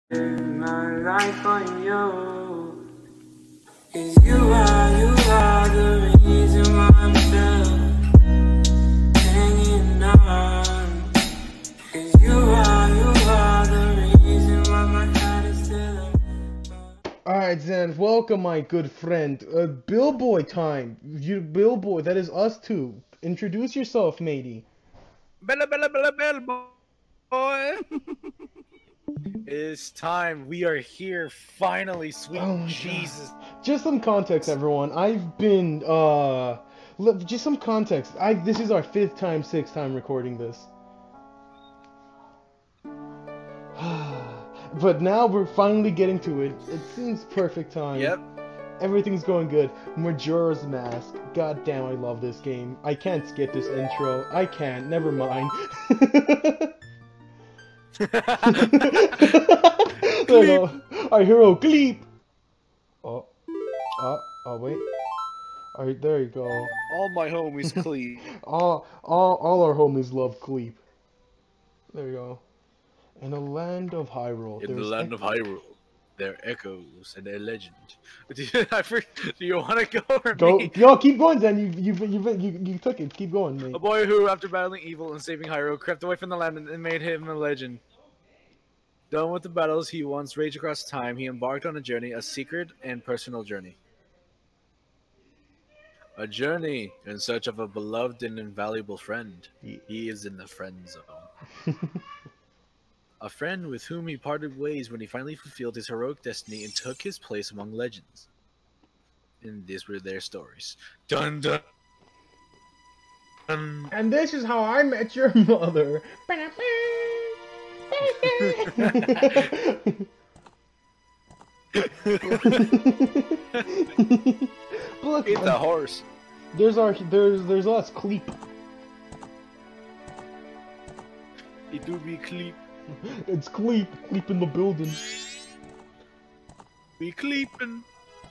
My life on you, 'cause you are the reason why I'm still hanging on. 'Cause you are the reason why my heart is still. Alright, Zann, welcome, my good friend. Bill Boy time. You, Bill Boy, that is us two. Introduce yourself, matey. Bella, boy. It's time. We are here finally. Sweet Jesus. Just some context, everyone. I've been, look, just some context. This is our sixth time recording this. But now we're finally getting to it. It seems perfect time. Yep. Everything's going good. Majora's Mask. God damn, I love this game. I can't skip this intro. I can't. Never mind. Our hero, Gleep. Oh, wait. Alright, there you go. All my homies clean. all our homies love Gleep. There you go. In the land of Hyrule. In the land of Hyrule, there are echoes and a legend. Do you want to go or me? Yo, keep going, then. You took it. Keep going, mate. A boy who, after battling evil and saving Hyrule, crept away from the land and made him a legend. Done with the battles he once raged across time, he embarked on a journey, a secret and personal journey. A journey in search of a beloved and invaluable friend. He is in the friend zone. A friend with whom he parted ways when he finally fulfilled his heroic destiny and took his place among legends. And these were their stories. Dun dun. Dun. And this is how I met your mother. Look, It's a horse. There's us, Cleep. It do be Cleep. It's Cleep in the building. We Cleepin'.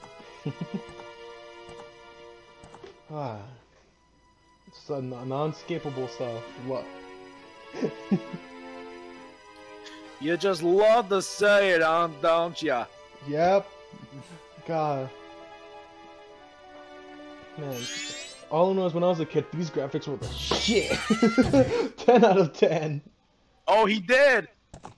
It's a non-skippable stuff. What? You just love to say it, don't ya? Yep. God. Man, all I know is when I was a kid, these graphics were the shit. 10 out of 10. Oh, he did!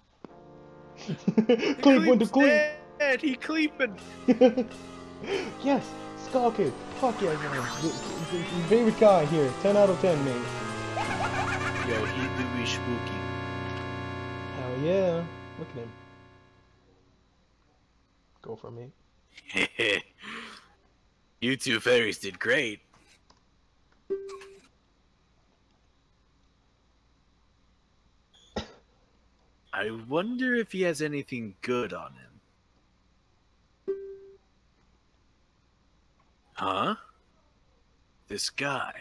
Cleep went to Cleep! Dead. He Cleepin'! Yes! Skull Kid! Fuck yeah, man. Favorite guy here. 10 out of 10, mate. Yo, he do be spooky. Hell yeah. Look at him. Go for me. You two fairies did great. I wonder if he has anything good on him. Huh? This guy.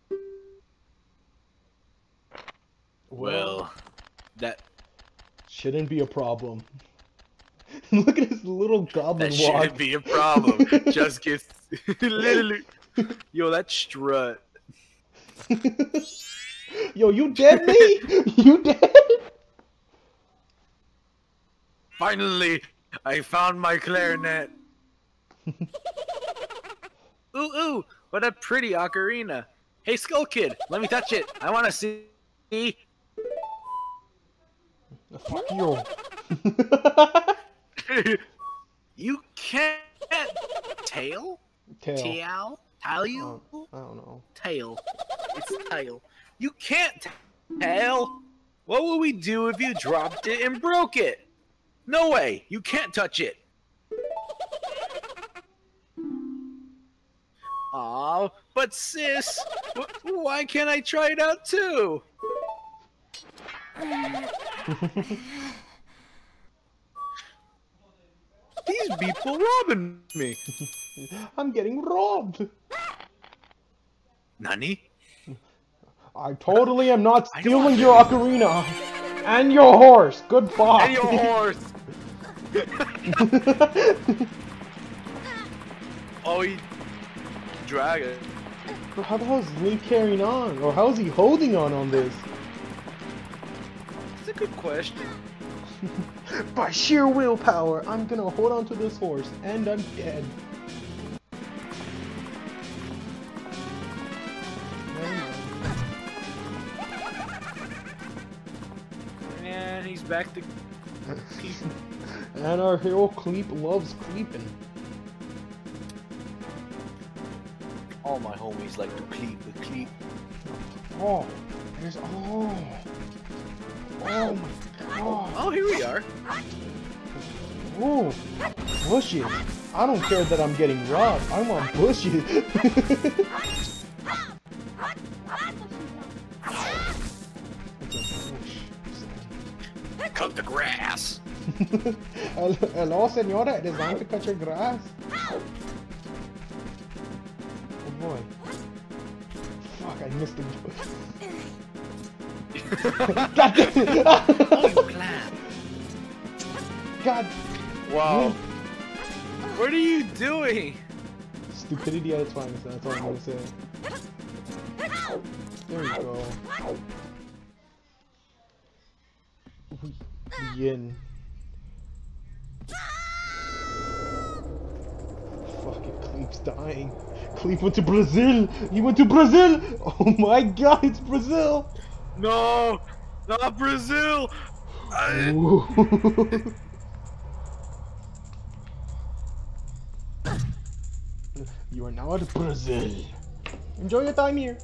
Well, that shouldn't be a problem. Look at his little goblin that walk. shouldn't be a problem. Just gets literally. Yo, that strut. Yo, you dead, me? You dead? Finally, I found my clarinet. Ooh, what a pretty ocarina. Hey, Skull Kid, let me touch it. I want to see. Fuck you. You can't. Tail? Tail. Tail? I don't know. Tail. It's tail. You can't tail. What would we do if you dropped it and broke it? No way! You can't touch it! Aw, but sis, why can't I try it out too? These people robbing me. I'm getting robbed. Nani? I totally am not stealing your ocarina. And your horse. Goodbye. And your horse. Oh, he drag it. How the hell is Link carrying on? Or how is he holding on this? That's a good question. By sheer willpower, I'm gonna hold on to this horse, and I'm dead. And he's back to Cleep. And our hero Cleep loves Cleepin'. All my homies like to Cleep with Cleep. Oh, there's oh my god. Oh, here we are. Oh, bushes. I don't care that I'm getting robbed. I want bushes. Cut the grass. Hello, senora. It is time to cut your grass. Oh boy. Fuck, I missed the. God damn it! Oh, you clam. God. Wow. What are you doing? Stupidity at its finest, that's all I'm gonna say. There we go. Yin. Fucking Cleep's dying. Cleep went to Brazil! He went to Brazil! Oh my god, it's Brazil! No! Not Brazil! You are now at Brazil. Enjoy your time here.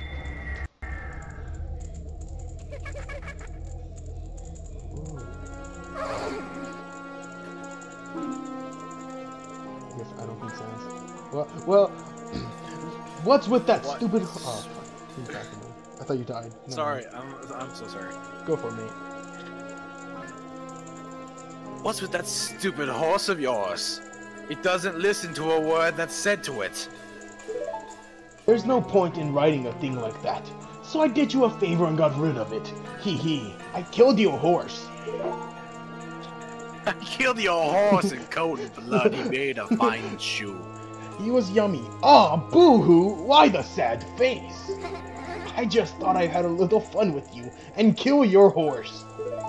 Yes, I don't think so. Well, what's with that stupid? Oh, fuck. I thought you died. No. Sorry, I'm so sorry. Go for it, mate. What's with that stupid horse of yours? It doesn't listen to a word that's said to it. There's no point in writing a thing like that. So I did you a favor and got rid of it. Hee hee. I killed your horse. I killed your horse and coated blood. He made a fine shoe. He was yummy. Ah, boo-hoo. Why the sad face? I just thought I had a little fun with you and kill your horse.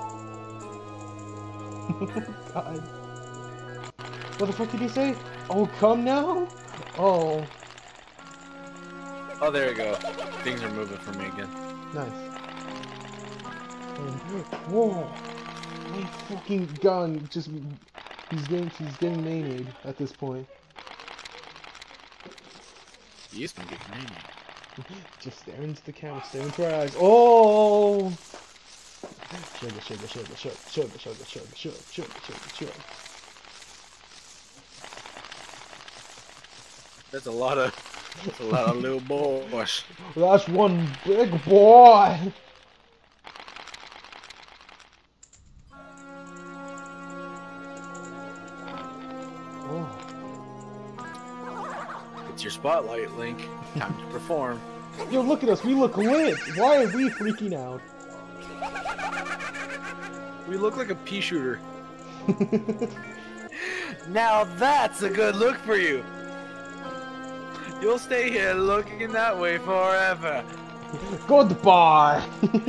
God. What the fuck did he say? Oh, come now? Oh. Oh, there we go. Things are moving for me again. Nice. Whoa. My fucking gun just... He's getting mayonnaise at this point. He used to get mayonnaise. Just stare into the camera, stare into our eyes. Oh! Sugar, sugar, sugar, sugar, sugar, sugar, sugar, sugar, sugar, sugar, sugar. That's a lot of little boys. That's one big boy! Oh. It's your spotlight, Link. Time to perform. Yo, look at us, we look lit! Why are we freaking out? We look like a pea shooter. Now that's a good look for you. You'll stay here looking that way forever. Goodbye!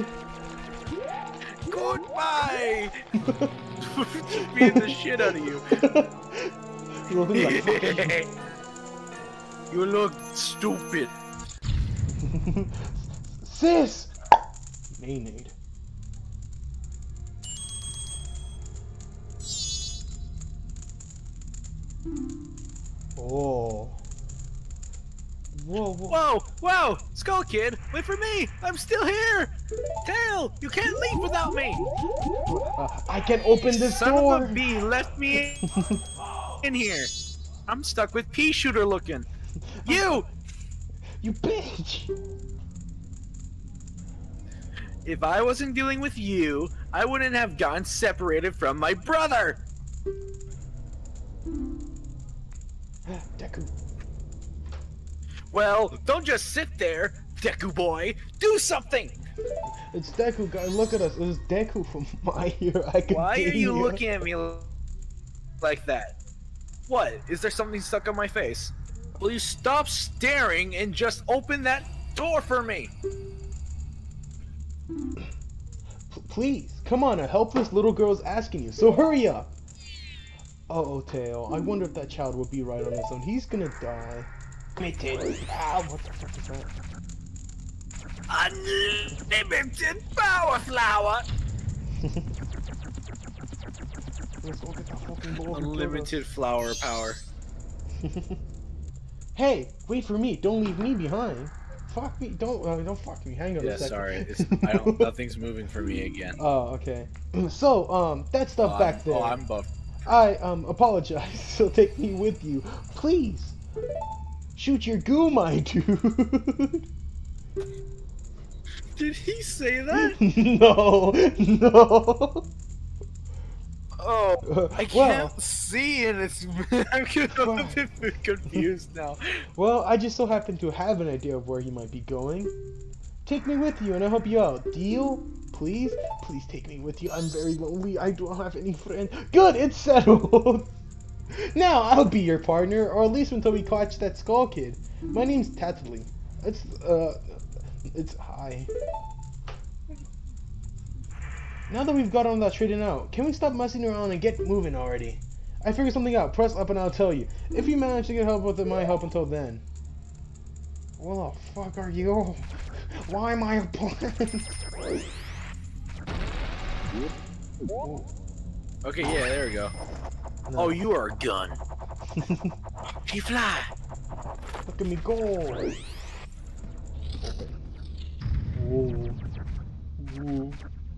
Goodbye! Just beating the shit out of you. You look stupid. Sis! Maynard. Oh. Whoa, whoa. Whoa, whoa! Skull Kid, wait for me! I'm still here! Tail, you can't leave without me! I can open this Son door! of a bee left me in here. I'm stuck with pea shooter looking. You! You bitch! If I wasn't dealing with you, I wouldn't have gotten separated from my brother! Deku. Well, don't just sit there, Deku boy. Do something! It's Deku, guys. Look at us. It was Deku from My Hero Academia. Why are you looking at me like that? What? Is there something stuck on my face? Will you stop staring and just open that door for me? Please, come on, a helpless little girl's asking you, so hurry up. Uh-oh, Teo, I wonder if that child would be right on his own. He's gonna die. Unlimited power. What the fuck is that? Unlimited power flower. Let's go get that fucking ball. Unlimited flower power. Hey, wait for me. Don't leave me behind. Fuck me. Don't fuck me. Hang on a second. Sorry. Nothing's moving for me again. Oh, okay. So, that stuff back there. Oh, I'm buffed. I apologize. So take me with you, please. Shoot your goo, my dude. Did he say that? No, no. Oh, I can't see, and it's I'm a bit confused now. Well, I just so happen to have an idea of where he might be going. Take me with you, and I'll help you out. Deal? Please? Please take me with you. I'm very lonely. I don't have any friends. Good, it's settled. Now I'll be your partner, or at least until we catch that skull kid. My name's Tattling. It's hi. Now that we've got on that straightened out, can we stop messing around and get moving already? I figured something out. Press up and I'll tell you. If you manage to get help with it, my help until then. What the fuck are you? Why am I a plant? Okay, yeah, there we go. No. Oh, you are a gun. He fly. Look at me go. Whoa. Whoa.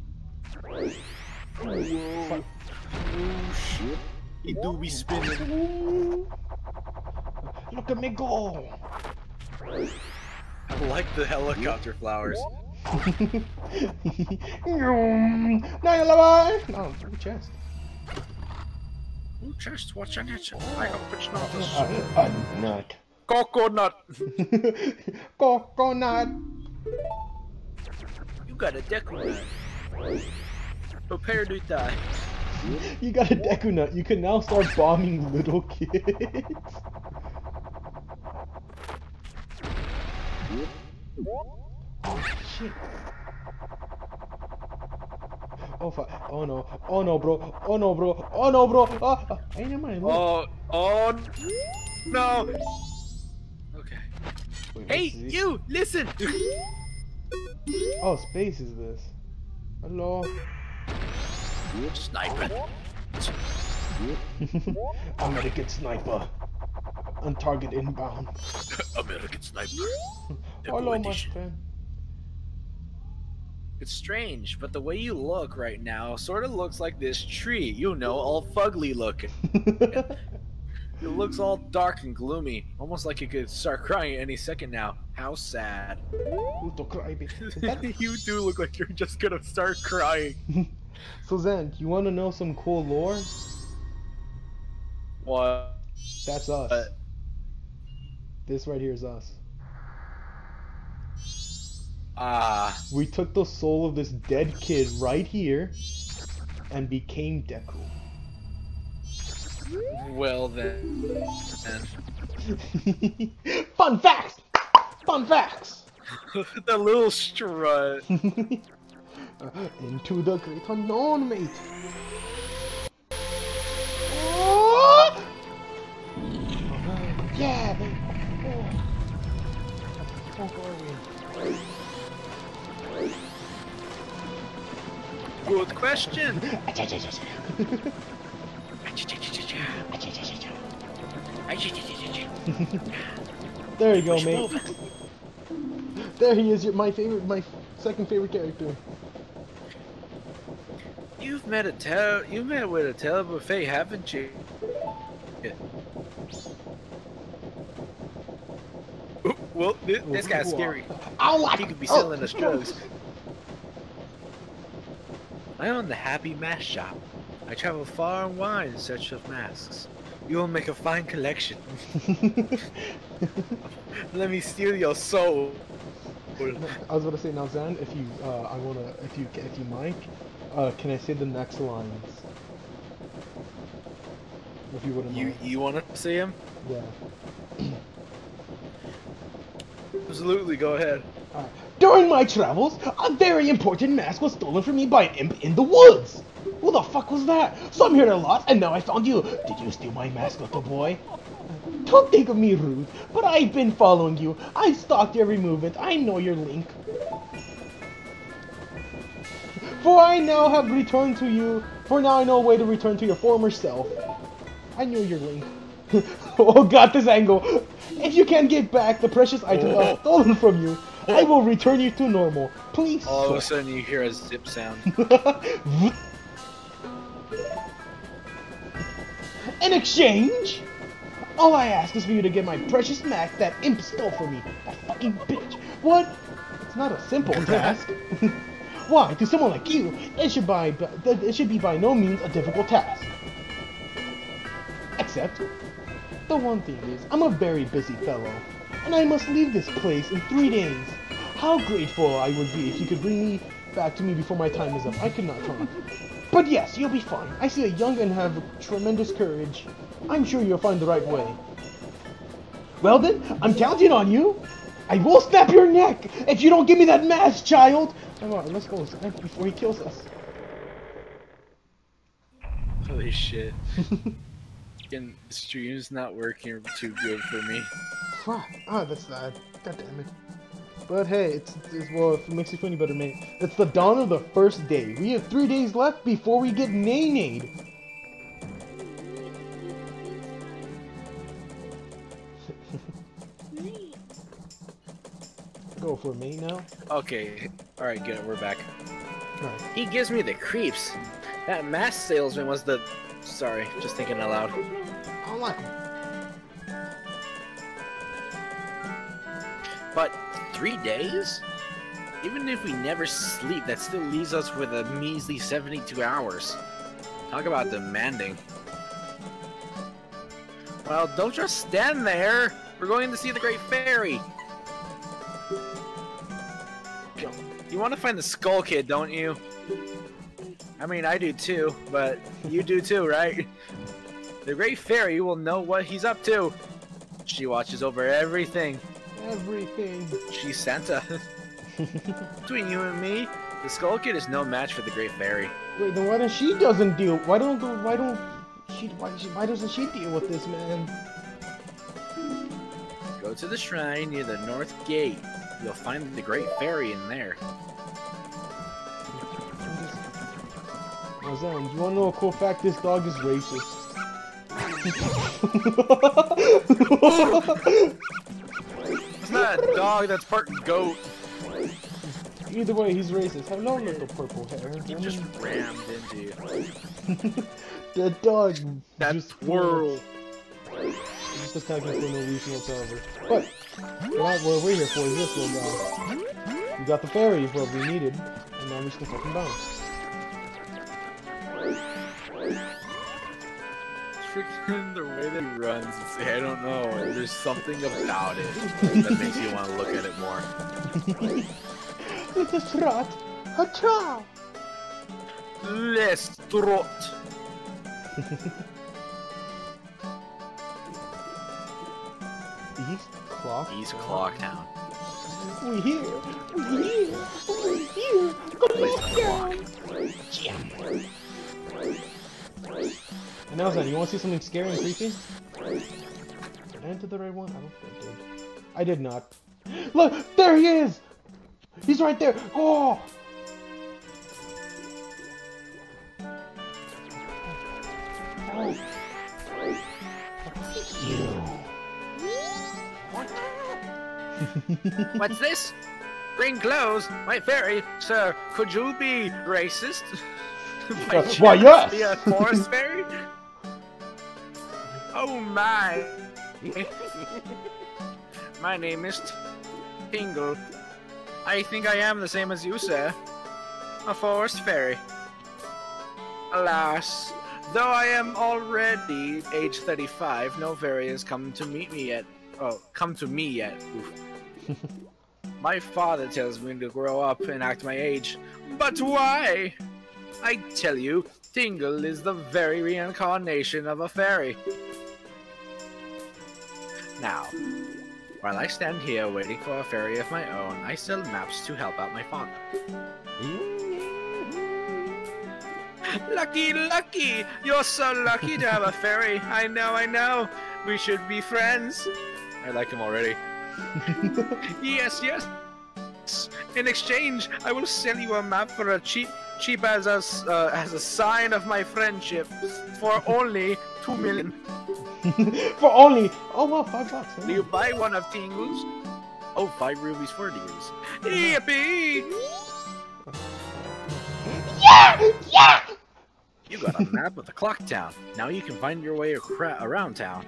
Whoa. Oh shit. He do be spinning. Look at me go. I like the helicopter flowers. Oh, chest. Ooh, chest, what's in it? I hope it's not a nut. Coconut. Coconut. You got a Deku nut. Prepare to die. You got a Deku nut. You can now start bombing little kids. Oh shit. Oh fuck. Oh no. Oh no, bro. Oh no, bro. Oh no, bro. Hey, never mind. Oh no. Okay. Wait, hey, you! Listen! Oh, space is this. Hello. Sniper. American sniper. On target inbound. American sniper. Hello, my friend. It's strange, but the way you look right now sort of looks like this tree. You know, all fugly looking. It looks all dark and gloomy, almost like you could start crying any second now. How sad. You do look like you're just gonna start crying. So Zann, you want to know some cool lore? What? That's us. This right here is us. We took the soul of this dead kid right here and became Deku. Well then. Fun facts! Fun facts! The little strut. Into the great unknown, mate. Oh! Yeah! Oh. Good question. There you go, mate. There he is, my second favorite character. You've met with a terrible fate, haven't you? Yeah. Ooh, well, this guy's scary. He could be selling us drugs. I own the Happy Mask Shop. I travel far and wide in search of masks. You will make a fine collection. Let me steal your soul. I was about to say now, Zann, if you, if you mind, can I say the next lines? If you wouldn't mind. You want to see him? Yeah. Absolutely, go ahead. During my travels, a very important mask was stolen from me by an imp in the woods. Who the fuck was that? So I'm here to lost, and now I found you. Did you steal my mask, little boy? Don't think of me rude, but I've been following you. I've stalked your every movement. I know your link. For I now have returned to you. For now I know a way to return to your former self. I knew your link. Oh god, this angle. If you can't get back the precious item I've stolen from you, I will return you to normal. Please. All of a sudden you hear a zip sound. In exchange, all I ask is for you to get my precious mask that imp stole from me. That fucking bitch. What? It's not a simple task. Why, to someone like you, it should be by no means a difficult task. Except, the one thing is, I'm a very busy fellow, and I must leave this place in 3 days. How grateful I would be if you could bring me back to me before my time is up. I could not talk. But yes, you'll be fine. I see a young and have tremendous courage. I'm sure you'll find the right way. Well then, I'm counting on you. I will snap your neck if you don't give me that mask, child. Come on, let's go before he kills us. Holy shit. Again, the stream's not working too good for me. Fuck. Ah, that's sad. God damn it. But hey, it's well, if it makes you feel any better, mate. It's the dawn of the first day. We have 3 days left before we get nay-nayed. Go for me now. Okay, alright, good, we're back. Right. He gives me the creeps. That mask salesman was the... Sorry, just thinking out loud. I don't like him. But 3 days? Even if we never sleep, that still leaves us with a measly 72 hours. Talk about demanding. Well, don't just stand there! We're going to see the Great Fairy! You want to find the Skull Kid, don't you? I mean, I do too, but you do too, right? The Great Fairy will know what he's up to. She watches over everything. Everything. She's Santa. Between you and me, the Skull Kid is no match for the Great Fairy. Wait, then why doesn't she deal? Why doesn't she deal with this, man? Go to the shrine near the North Gate. You'll find the Great Fairy in there. Oh, Zann, you wanna know a cool fact? This dog is racist. It's not a dog, that's part goat. Either way, he's racist. Hello, little purple hair. He just rammed into you. The dog. That just twirl. Just attacking for no reason whatsoever. But what we're here for is this little guy. We got the fairy is what we needed, and now we just can fucking bounce. Freaking the way that he runs, I don't know, there's something about it that makes you want to look at it more. It's a trot. Ha-cha! Let's trot. East Clock Town. We here. We here. We here. Clock down. And now, Zann, you want to see something scary and creepy? Did I enter the right one? I don't think I did. I did not. Look! There he is! He's right there! Oh! Oh. You. What's this? Green clothes? My fairy? Sir, could you be racist? Why, yes! Be a forest fairy? Oh my! My name is Tingle. I think I am the same as you, sir. A forest fairy. Alas, though I am already age 35, no fairy has come to meet me yet. Oh, come to me yet. Oof. My father tells me to grow up and act my age. But why? I tell you, Tingle is the very reincarnation of a fairy. Now, While I stand here waiting for a fairy of my own, I sell maps to help out my father. Lucky, lucky! You're so lucky to have a fairy. I know. We should be friends. I like him already. Yes. In exchange, I will sell you a map for a cheap as a sign of my friendship for only 2 million. For only, oh wow, $5. Do you buy one of Tingle's? Oh, 5 rubies, 40 rubies. Yippee! Yeah! You got a map of the clock town. Now you can find your way around town.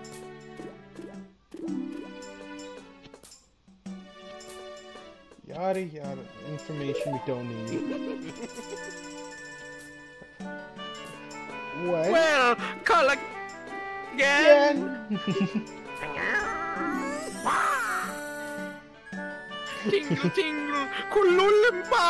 Yada yada. Information we don't need. What? Well, call again. Tingle, tingle, kululimba.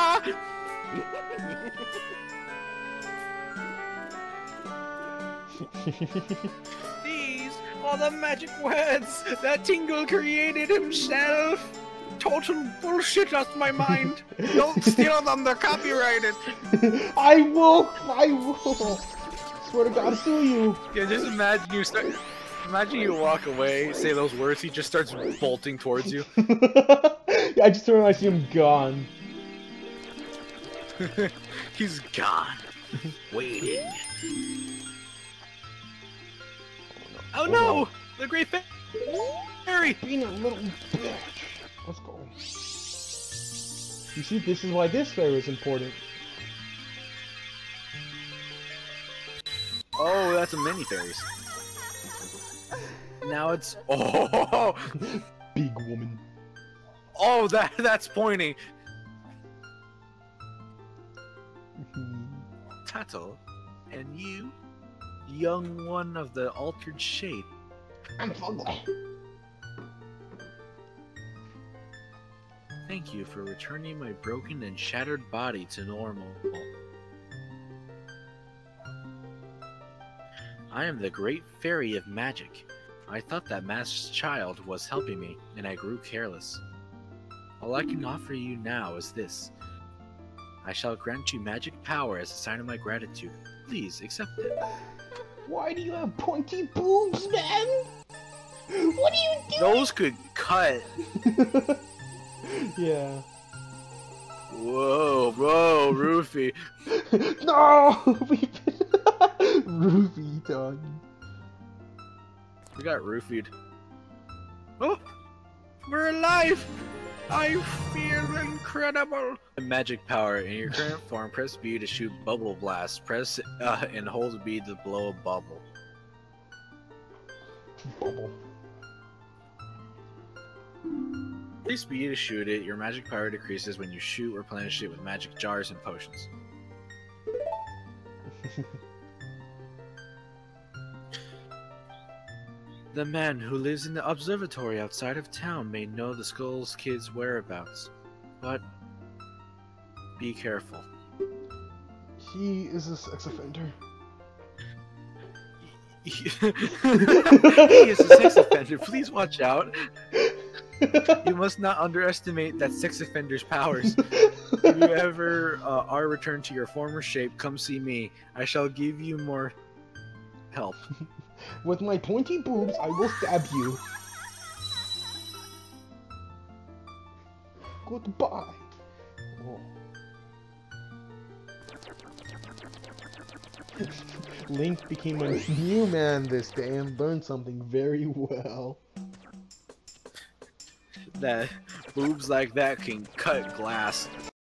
These are the magic words that Tingle created himself. Total bullshit out my mind. Don't steal them, they're copyrighted. I will. Swear to God, sue you. Yeah, just imagine you walk away, say those words, he just starts bolting towards you. Yeah, I just turn and I see him gone. He's gone. Waiting. Oh no! The Great Fairy! Being a little bitch. Let's go. You see, this is why this fairy is important. Oh, that's a mini fairies. Now it's oh Big woman. oh that's pointing. Tattle, and you, young one of the altered shape. I'm ugly. Thank you for returning my broken and shattered body to normal. I am the Great Fairy of Magic. I thought that masked child was helping me, and I grew careless. All I can offer you now is this. I shall grant you magic power as a sign of my gratitude. Please accept it. Why do you have pointy boobs, man? What are you doing? Those could cut. Yeah. Whoa, Roofy. No! Roofy done. We got roofied. Oh! We're alive! I feel incredible! Magic power. In your current form, press B to shoot bubble blast. Press and hold B to blow a bubble. Bubble. Press B to shoot it. Your magic power decreases when you shoot or replenish it with magic jars and potions. The man who lives in the observatory outside of town may know the Skull's kid's whereabouts, but be careful. He is a sex offender. He is a sex offender. Please watch out. You must not underestimate that sex offender's powers. If you ever are returned to your former shape, come see me. I shall give you more help. With my pointy boobs, I will stab you. Goodbye. Oh. Link became a new man this day and learned something very well. That boobs like that can cut glass.